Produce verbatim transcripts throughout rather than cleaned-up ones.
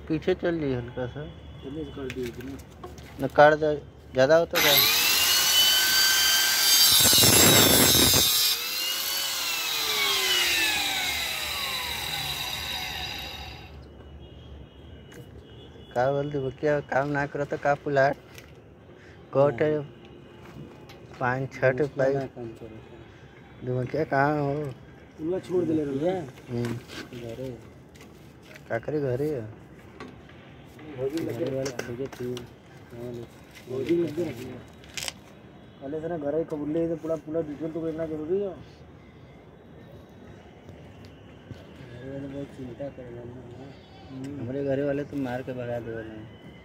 पीछे चल जाइए हल्का सा कर दिए न काट दे ज़्यादा होता क्या का बोलते क्या काम ना करो तो का पुलाट कोट है पाँच छठ पाई तुम क्या कहाँ हो उनका छोड़ दे ले रहा है घरे का करे घरे है भोजी लगे वाले लगे थे भोजी लगे रखे वाले से ना घर ही कबूले तो पूरा पूरा डिटेल तो करना जरूरी है घर वाले बहुत चिंता कर रहे हैं हमारे घरे वाले तो मार के भगा दे रहे हैं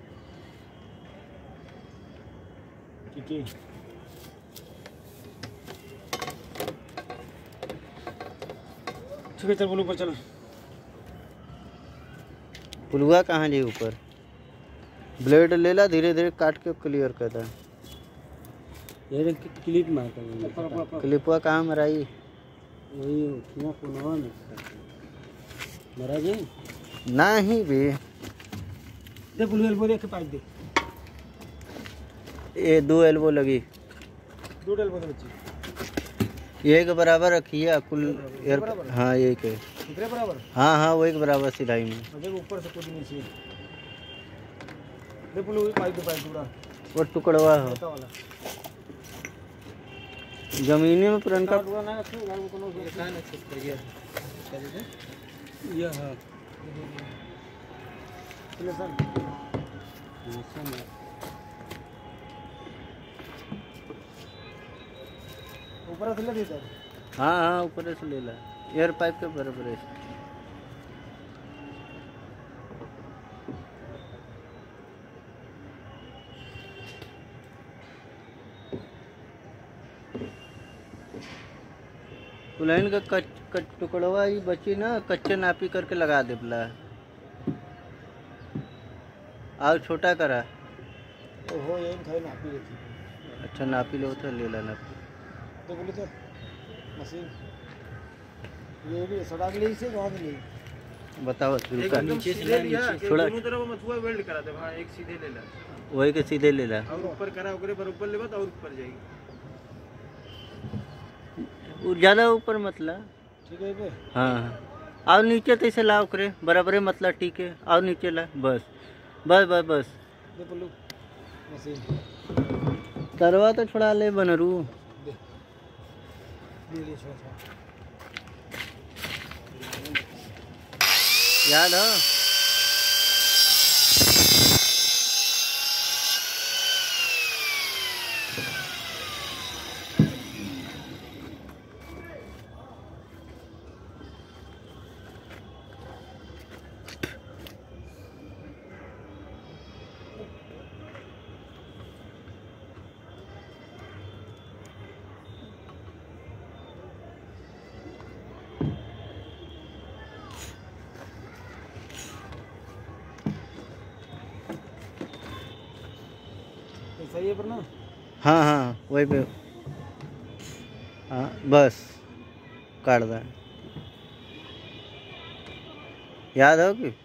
ठीक है ठीक है चल बोलो ऊपर चलो पुलवा कहाँ जी ऊपर ब्लेड ले ला धीरे धीरे काट के क्लियर कर दा ये क्लिप मार कर क्लिपवा कहाँ मराई वही उठना पुनवा में मरा जी नहीं भी दे पुल एल्बो दे के पाइप दे ये दो एल्बो लगी दो एल्बो दे बच्ची ये के बराबर रखिए कुल एयर हाँ एक है इतने बराबर हाँ हाँ वो एक बराबर सिलाई में मुझे ऊपर से कुछ नीचे दे पुल पाइप दे पाइप पूरा वो टुकड़वा हो वाला जमीनी में पुरनका टुकड़ा ना रखे यार वो कोनो ये का ना चेक करिए क्या दे ये हां चलो सर ऊपर से ले दे सर हाँ हाँ ऊपर से ले ला एयर पाइप के बराबर है पुलाइन का कच कच टुकड़वा ही बची ना कच्चे नापी करके लगा दे पला और छोटा करा ओहो ये खाई नापी लेती अच्छा नापी लो तो ले ला नापी तो बोले तो मशीन ये भी सड़ा के लिए इसे कहाँ से ली बताओ एक नीचे से ले लिया थोड़ा दोनों तरफ मथुआ वेल्ड करा दे हां एक सीधे ले ला वही के सीधे ले ला और ऊपर करा ओकरे पर ऊपर लेबा तो और ऊपर जाएगी ज़्यादा ऊपर मतलब ठीक है बे हाँ और नीचे तो इसे ला ओकरे बराबर मतलब ठीक है और नीचे ला बस बस बस बस दे बोलो मशीन तरवा तो छोड़ा ले बनरू दे ले ले छोड़ा याद हो सही है पर ना हाँ हाँ वही पे हाँ बस काट दे याद हो कि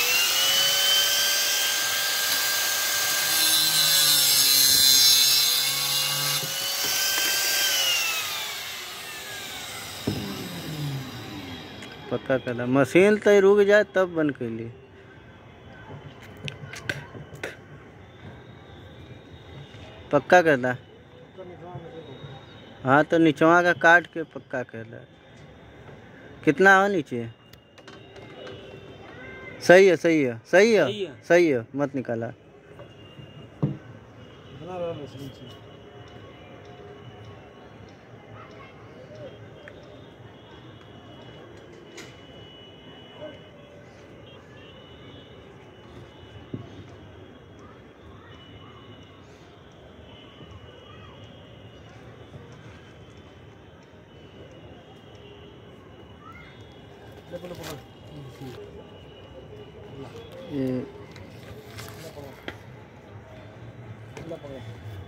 पक्का कर मशीन तो रुक जाए तब बन के लिए पक्का करना हाँ तो नीचवा का काट के पक्का करना कितना हो नीचे सही है सही है सही है सही है, सही है मत निकाला बना रहा मशीन से ये पकड़ो